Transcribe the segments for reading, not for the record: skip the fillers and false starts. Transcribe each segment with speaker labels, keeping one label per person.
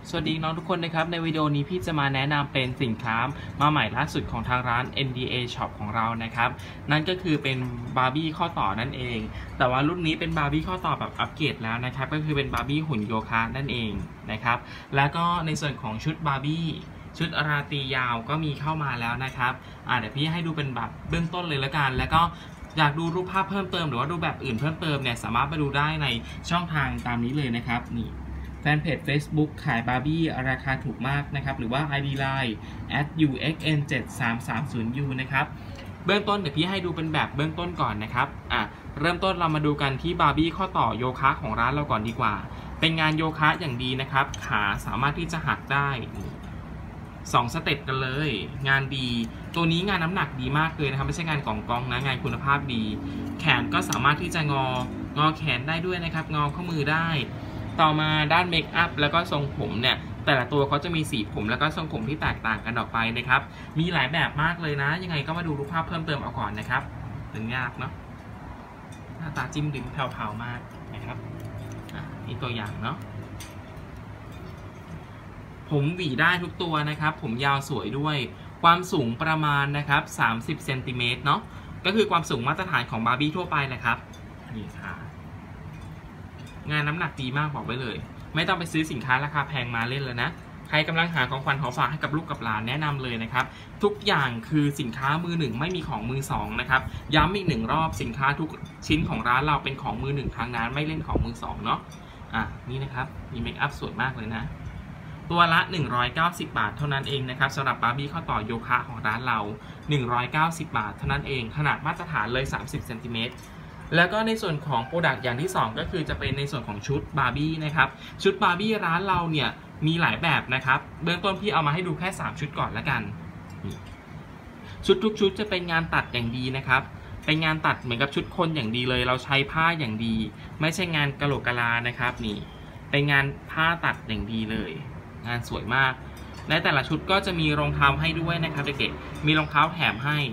Speaker 1: สวัสดีน้องทุกคนนะครับในวิดีโอนี้พี่จะมาแนะนำเป็นสินค้ามาใหม่ล่าสุดของทางร้าน NDA Shop ของเรานะครับนั่นก็คือเป็นบาร์บี้ข้อต่อนั่นเองแต่ว่ารุ่นนี้เป็นบาร์บี้ข้อต่อแบบอัปเกรดแล้วนะครับก็คือเป็นบาร์บี้หุ่นโยคะนั่นเองนะครับแล้วก็ในส่วนของชุดบาร์บี้ชุดราตรียาวก็มีเข้ามาแล้วนะครับเดี๋ยวพี่ให้ดูเป็นแบบเบื้องต้นเลยละกันแล้วก็อยากดูรูปภาพเพิ่มเติมหรือว่าดูแบบอื่นเพิ่มเติมเนี่ยสามารถไปดูได้ในช่องทางตามนี้เลยนะครับนี่แฟนเพจ Facebook ขายบาร์บี้ราคาถูกมากนะครับหรือว่า ID Line @uxn7330u นะครับเบื้องต้นเดี๋ยวพี่ให้ดูเป็นแบบเบื้องต้นก่อนนะครับเริ่มต้นเรามาดูกันที่บาร์บี้ข้อต่อโยคะของร้านเราก่อนดีกว่าเป็นงานโยคะอย่างดีนะครับขาสามารถที่จะหักได้2 สเต็ปกันเลยงานดีตัวนี้งานน้ำหนักดีมากเลยนะครับไม่ใช่งานกองนะงานคุณภาพดีแขนก็สามารถที่จะงอแขนได้ด้วยนะครับงอข้อมือได้ต่อมาด้านเมคอัพแล้วก็ทรงผมเนี่ยแต่ละตัวเขาจะมีสีผมแล้วก็ทรงผมที่แตกต่างกันออกไปนะครับมีหลายแบบมากเลยนะยังไงก็มาดูรูปภาพเพิ่มเติมเอาก่อนนะครับถึงยากเนาะหน้าตาจิ้มลิ้มแผ่วๆมากนะครับนี่ตัวอย่างเนาะผมหวีได้ทุกตัวนะครับผมยาวสวยด้วยความสูงประมาณนะครับ30 เซนติเมตรเนาะก็คือความสูงมาตรฐานของบาร์บี้ทั่วไปนะครับนี่ค่ะงานน้ำหนักดีมากบอกไว้เลยไม่ต้องไปซื้อสินค้าราคาแพงมาเล่นเลยนะใครกำลังหาของขวัญของฝากให้กับลูกกับหลานแนะนำเลยนะครับทุกอย่างคือสินค้ามือหนึ่งไม่มีของมือสองนะครับย้ำอีก1 รอบสินค้าทุกชิ้นของร้านเราเป็นของมือหนึ่งทางนั้นไม่เล่นของมือสองเนาะนี่นะครับมีเมคอัพสวยมากเลยนะตัวละ190 บาทเท่านั้นเองนะครับสำหรับบาร์บี้ข้อต่อโยคะของร้านเรา190 บาทเท่านั้นเองขนาดมาตรฐานเลย30 เซนติเมตรแล้วก็ในส่วนของโปรดักต์อย่างที่2ก็คือจะเป็นในส่วนของชุดบาร์บี้นะครับชุดบาร์บี้ร้านเราเนี่ยมีหลายแบบนะครับเบื้องต้นพี่เอามาให้ดูแค่3 ชุดก่อนละกันชุดทุกชุดจะเป็นงานตัดอย่างดีนะครับเป็นงานตัดเหมือนกับชุดคนอย่างดีเลยเราใช้ผ้าอย่างดีไม่ใช่งานกะโหลกกะลานะครับนี่เป็นงานผ้าตัดอย่างดีเลยงานสวยมากและแต่ละชุดก็จะมีรองเท้าให้ด้วยนะครับเด็กๆมีรองเท้าแถมให้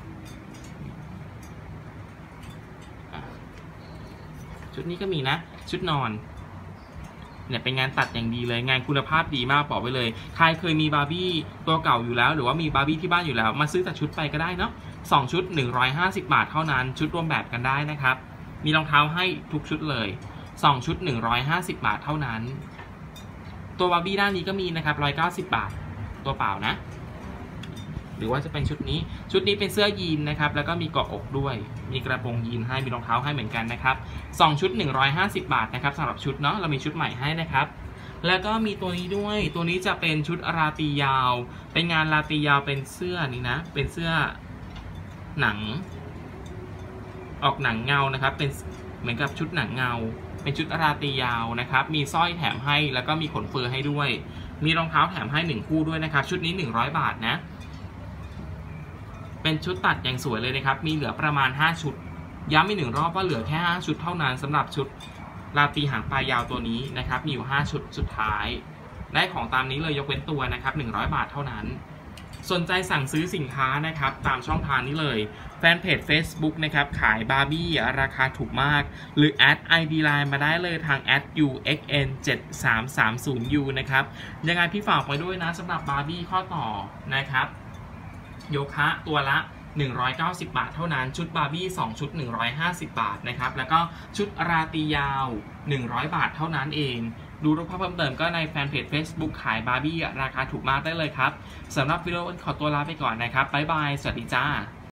Speaker 1: ชุดนี้ก็มีนะชุดนอนเนี่ยเป็นงานตัดอย่างดีเลยงานคุณภาพดีมากบอกไว้เลยใครเคยมีบาร์บี้ตัวเก่าอยู่แล้วหรือว่ามีบาร์บี้ที่บ้านอยู่แล้วมาซื้อแต่ชุดไปก็ได้เนาะ2 ชุด150 บาทเท่านั้นชุดรวมแบบกันได้นะครับมีรองเท้าให้ทุกชุดเลย2 ชุด150 บาทเท่านั้นตัวบาร์บี้ด้านนี้ก็มีนะครับ190 บาทตัวเปล่านะหรือว่าจะเป็นชุดนี้เป็นเสื้อยีนนะครับแล้วก็มีเกาะอกด้วยมีกระโปรงยีนให้มีรองเท้าให้เหมือนกันนะครับ2 ชุด150 บาทนะครับสำหรับชุดเนาะเรามีชุดใหม่ให้นะครับแล้วก็มีตัวนี้ด้วยตัวนี้จะเป็นชุดราตรียาวเป็นงานราตรียาวเป็นเสื้อนี่นะเป็นเสื้อหนังออกหนังเงานะครับเป็นเหมือนกับชุดหนังเงาเป็นชุดราตรียาวนะครับมีสร้อยแถมให้แล้วก็มีขนเฟอร์ให้ด้วยมีรองเท้าแถมให้1 คู่ด้วยนะครับชุดนี้100 บาทนะเป็นชุดตัดอย่างสวยเลยนะครับมีเหลือประมาณ5 ชุดย้ำอีก1 รอบว่าเหลือแค่5 ชุดเท่านั้นสำหรับชุดราตรีหางปลายยาวตัวนี้นะครับมีอยู่5 ชุดสุดท้ายได้ของตามนี้เลยยกเว้นตัวนะครับ100 บาทเท่านั้นสนใจสั่งซื้อสินค้านะครับตามช่องทางนี้เลยแฟนเพจ Facebook นะครับขายบาร์บี้ราคาถูกมากหรือ ID Line มาได้เลยทาง @uxn7330u นะครับยังไงพี่ฝากไว้ด้วยนะสำหรับบาร์บี้ข้อต่อนะครับโยคะตัวละ190 บาทเท่านั้นชุดบาร์บี้2 ชุด150 บาทนะครับแล้วก็ชุดราตรียาว100 บาทเท่านั้นเองดูรูปภาพเพิ่มเติมก็ในแฟนเพจ Facebook ขายบาร์บี้ราคาถูกมากได้เลยครับสำหรับวิดีโอขอตัวลาไปก่อนนะครับบ๊ายบายสวัสดีจ้า